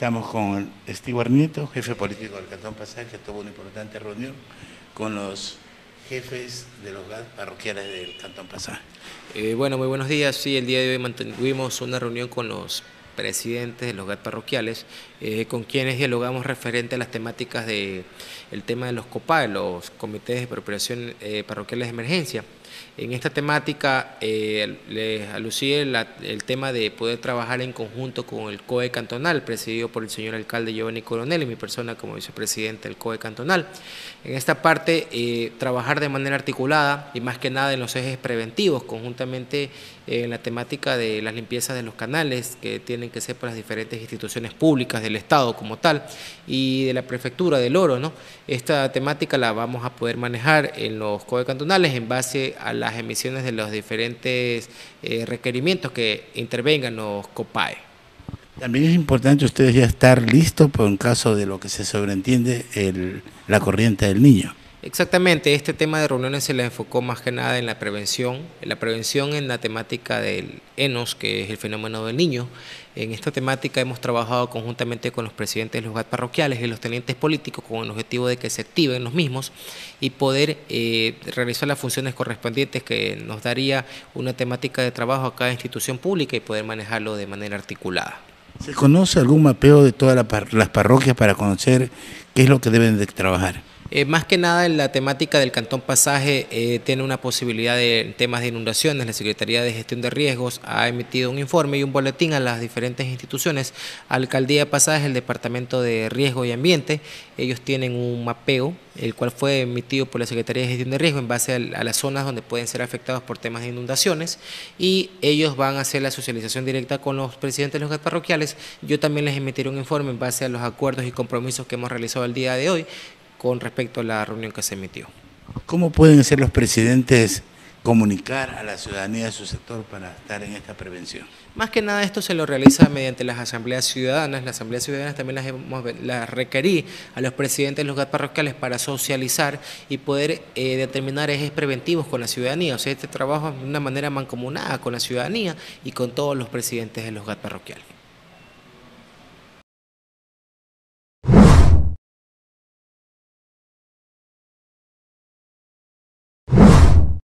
Estamos con Stewart Nieto, jefe político del Cantón Pasaje, que tuvo una importante reunión con los jefes de los GAT parroquiales del Cantón Pasaje. Bueno, muy buenos días. Sí, el día de hoy mantuvimos una reunión con los presidentes de los GAT parroquiales, con quienes dialogamos referente a las temáticas del tema de los COPAE, los comités de preparación parroquiales de emergencia. En esta temática les alucí el tema de poder trabajar en conjunto con el COE cantonal, presidido por el señor alcalde Giovanni Coronel y mi persona como vicepresidente del COE cantonal. En esta parte, trabajar de manera articulada y más que nada en los ejes preventivos, conjuntamente en la temática de las limpiezas de los canales que tienen que ser por las diferentes instituciones públicas del Estado como tal y de la prefectura del Oro, ¿no? Esta temática la vamos a poder manejar en los COE cantonales en base a las emisiones de los diferentes requerimientos que intervengan los COPAE. También es importante ustedes ya estar listos por un caso de lo que se sobreentiende la corriente del niño. Exactamente, este tema de reuniones se le enfocó más que nada en la prevención en la temática del ENOS, que es el fenómeno del niño. En esta temática hemos trabajado conjuntamente con los presidentes de los GAT parroquiales y los tenientes políticos con el objetivo de que se activen los mismos y poder realizar las funciones correspondientes que nos daría una temática de trabajo a cada institución pública y poder manejarlo de manera articulada. ¿Se conoce algún mapeo de todas las parroquias para conocer qué es lo que deben de trabajar? Más que nada en la temática del Cantón Pasaje tiene una posibilidad de temas de inundaciones. La Secretaría de Gestión de Riesgos ha emitido un informe y un boletín a las diferentes instituciones, Alcaldía de Pasaje, el Departamento de Riesgo y Ambiente. Ellos tienen un mapeo, el cual fue emitido por la Secretaría de Gestión de Riesgo en base a las zonas donde pueden ser afectados por temas de inundaciones, y ellos van a hacer la socialización directa con los presidentes de los GAT parroquiales. Yo también les emitiré un informe en base a los acuerdos y compromisos que hemos realizado el día de hoy con respecto a la reunión que se emitió. ¿Cómo pueden ser los presidentes comunicar a la ciudadanía de su sector para estar en esta prevención? Más que nada esto se lo realiza mediante las asambleas ciudadanas. Las asambleas ciudadanas también las requerí a los presidentes de los GAT parroquiales para socializar y poder determinar ejes preventivos con la ciudadanía. O sea, este trabajo es de una manera mancomunada con la ciudadanía y con todos los presidentes de los GAT parroquiales.